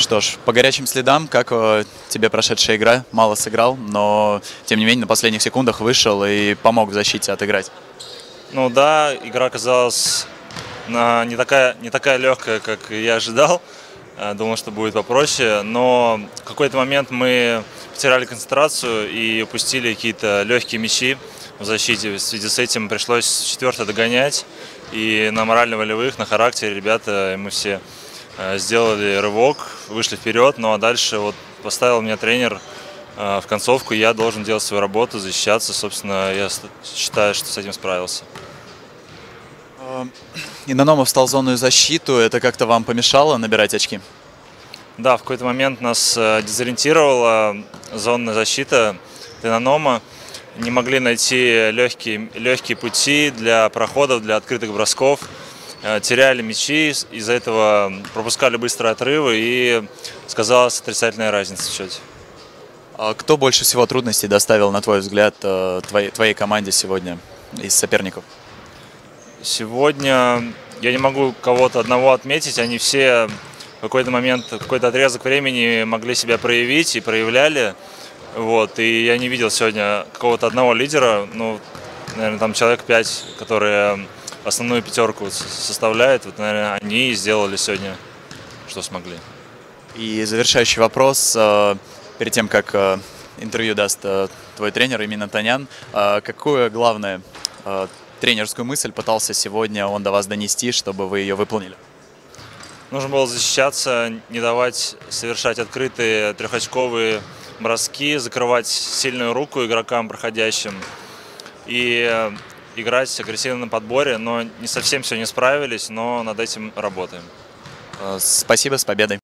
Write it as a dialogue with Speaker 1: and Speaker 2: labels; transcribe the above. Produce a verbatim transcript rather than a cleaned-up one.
Speaker 1: Что ж, по горячим следам, как э, тебе прошедшая игра? Мало сыграл, но тем не менее на последних секундах вышел и помог в защите отыграть.
Speaker 2: Ну да, игра оказалась на- не такая, не такая легкая, как я ожидал. Э, Думал, что будет попроще, но в какой-то момент мы потеряли концентрацию и упустили какие-то легкие мячи в защите. В связи с этим пришлось четвертое догонять. И на морально-волевых, на характере ребята, мы все э, сделали рывок, вышли вперед. Ну а дальше вот поставил меня тренер э, в концовку, и я должен делать свою работу, защищаться. Собственно, я с- считаю, что с этим справился.
Speaker 1: Э, Инономов встал в зонную защиту, это как-то вам помешало набирать очки?
Speaker 2: Да, в какой-то момент нас э, дезориентировала зонная защита Тенанома. Не могли найти легкие, легкие пути для проходов, для открытых бросков. Э, Теряли мячи, из-за этого пропускали быстрые отрывы, и сказалась отрицательная разница в счете.
Speaker 1: А кто больше всего трудностей доставил, на твой взгляд, э, твоей, твоей команде сегодня из соперников?
Speaker 2: Сегодня я не могу кого-то одного отметить, они все в какой-то момент, в какой-то отрезок времени могли себя проявить и проявляли. Вот, и я не видел сегодня какого-то одного лидера, ну, наверное, там человек пять, которые основную пятерку с- составляют. Вот, наверное, они и сделали сегодня, что смогли.
Speaker 1: И завершающий вопрос, э, перед тем, как э, интервью даст э, твой тренер Имин Танян, э, какую главную э, тренерскую мысль пытался сегодня он до вас донести, чтобы вы ее выполнили?
Speaker 2: Нужно было защищаться, не давать совершать открытые трехочковые броски, закрывать сильную руку игрокам проходящим и э, играть агрессивно на подборе, но не совсем все не справились, но над этим работаем.
Speaker 1: Э, Спасибо, с победой!